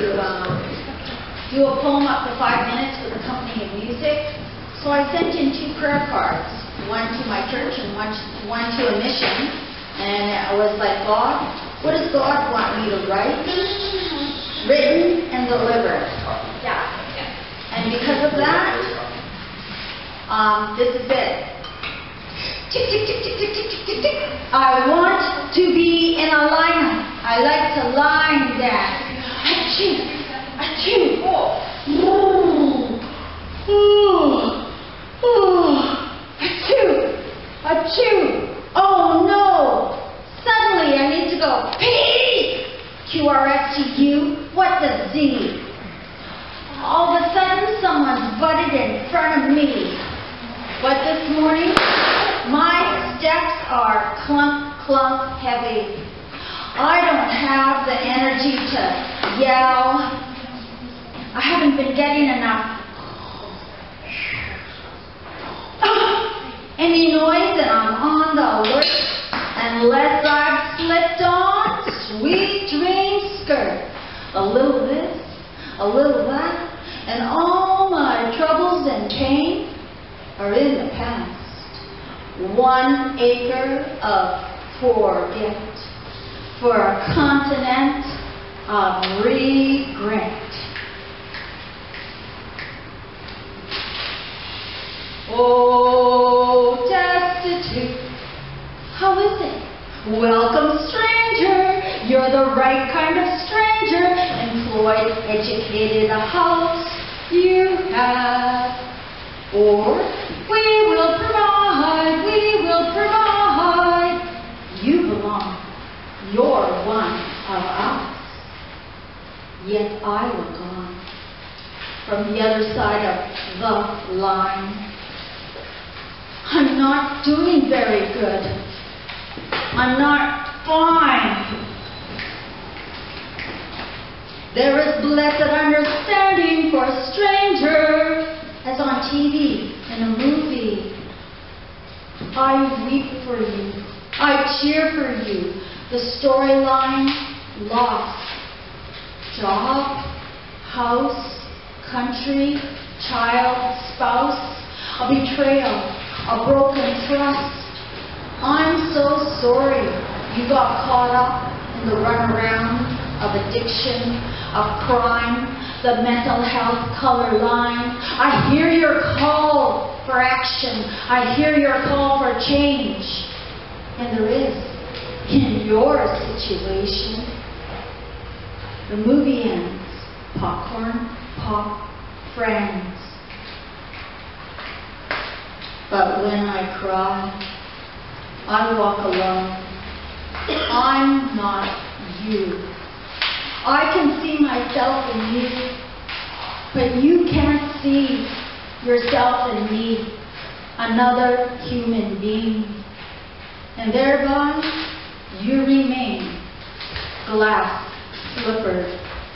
to do a poem up to 5 minutes with accompanying music. So I sent in 2 prayer cards, one to my church and one to a mission. And I was like, God, what does God want me to write? Written and delivered. Yeah. And because of that, this is it. Tick, tick, tick, tick, tick, tick, tick, tick. I want to be in a lineup. I like to line dance. Achoo, achoo, ooh, achoo, achoo. Oh no! Suddenly I need to go pee. QRSTU. What's a Z? All of a sudden, someone's butted in front of me. But this morning, my steps are clunk, clunk heavy. I don't have the energy to yell. I haven't been getting enough any noise, and I'm on the alert. Unless I've slipped on sweet dream skirt. A little this, a little that. And all my troubles and pain are in the past. 1 acre of forget for a continent of regret. Oh, destitute, how is it? Welcome, stranger. You're the right kind of stranger. Employed, educated, a house you have. Or we will provide, we will provide. You belong. You're one of us. Yet I look on from the other side of the line. I'm not doing very good. I'm not fine. There is blessed understanding for a stranger, as on TV, in a movie. I weep for you. I cheer for you. The storyline, loss. Job, house, country, child, spouse, a betrayal, a broken trust. I'm so sorry you got caught up in the runaround of addiction, of crime, the mental health color line. I hear your call for action. I hear your call for change. And there is, in your situation. The movie ends. Popcorn, pop, friends. But when I cry, I walk alone. I'm not you. I can see myself in you, but you can't see yourself in me, another human being. And thereby, you remain glass slippered.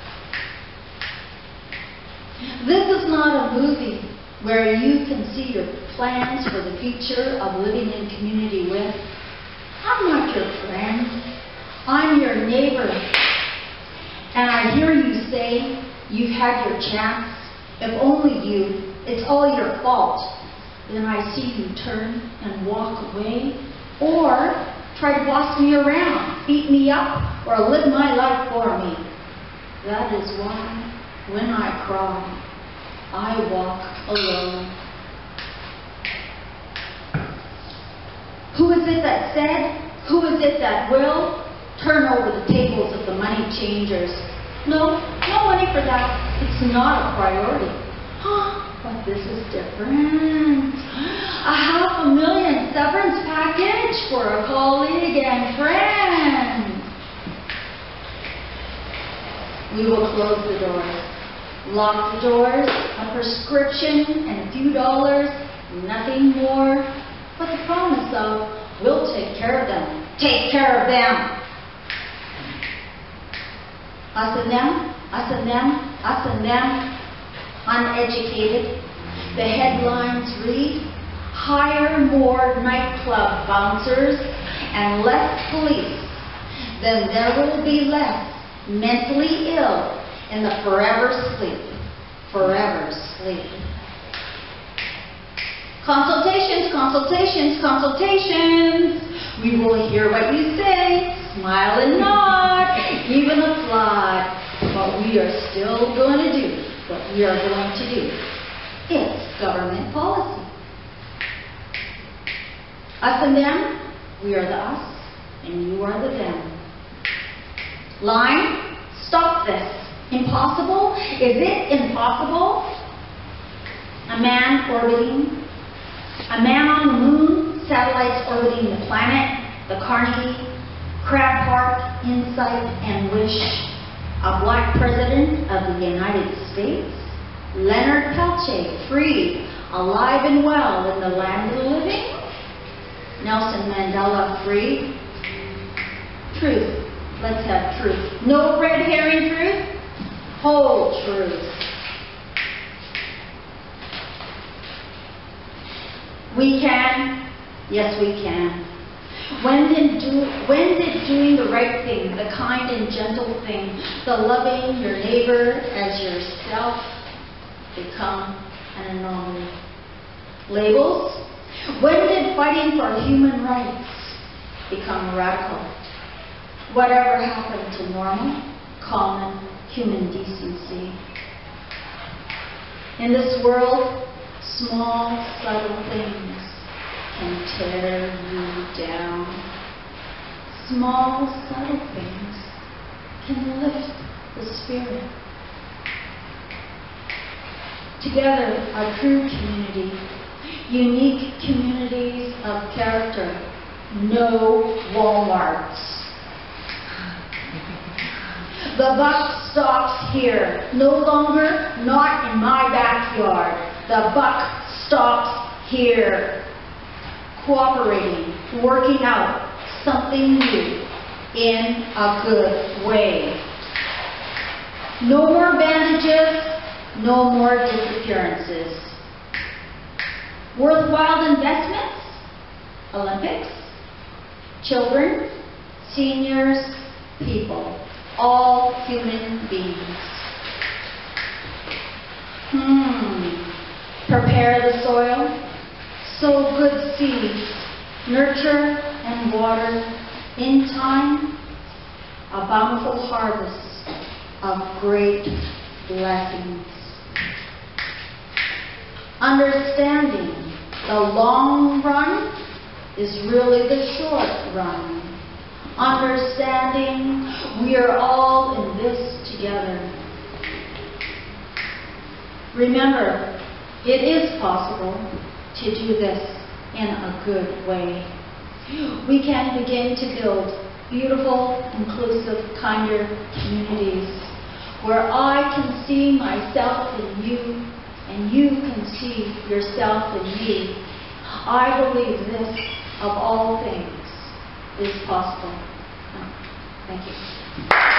This is not a movie where you can see your plans for the future of living in community with. I'm not your friend. I'm your neighbor. And I hear you say you've had your chance. If only you, it's all your fault. Then I see you turn and walk away, or try to boss me around, beat me up, or live my life for me. That is why, when I cry, I walk alone. Who is it that said, who is it that will turn over the tables of the money changers? No, no money for that. It's not a priority. But this is different. $500,000 severance package for a colleague and friend. We will close the doors. Lock the doors, a prescription and a few dollars, nothing more. But the promise of, we'll take care of them. Take care of them. Us and them, us and them, us and them. Uneducated. The headlines read, hire more nightclub bouncers and less police. Then there will be less mentally ill in the forever sleep. Forever sleep. Consultations, consultations, consultations. We will hear what you say, smile and nod, even applaud. But we are still going to do what we are going to do. It's government policy. Us and them, we are the us, and you are the them. Line, stop this. Impossible? Is it impossible? A man orbiting, a man on the moon, satellites orbiting the planet, the Carnegie, Crab Park, Insight, and Wish, a black president of the United States, Leonard Peltier, free, alive and well in the land of the living, Nelson Mandela, free. Truth. Let's have truth. No red herring truth. Whole truth. We can. Yes, we can. When did doing the right thing, the kind and gentle thing, the loving your neighbor as yourself become an anomaly? Labels? When did fighting for human rights become radical? Whatever happened to normal, common, human decency? In this world, small, subtle things can tear you down. Small, subtle things can lift the spirit. Together, a true community, unique communities of character, no Walmarts. The buck stops here, no longer not in my backyard. The buck stops here. Cooperating, working out something new in a good way. No more bandages, no more disappearances. Worthwhile investments, Olympics, children, seniors, people, all human beings. Prepare the soil. Sow good seeds, nurture and water, in time, a bountiful harvest of great blessings. Understanding the long run is really the short run. Understanding we are all in this together. Remember, it is possible to do this in a good way. We can begin to build beautiful, inclusive, kinder communities where I can see myself in you and you can see yourself in me. I believe this, of all things, is possible. Thank you.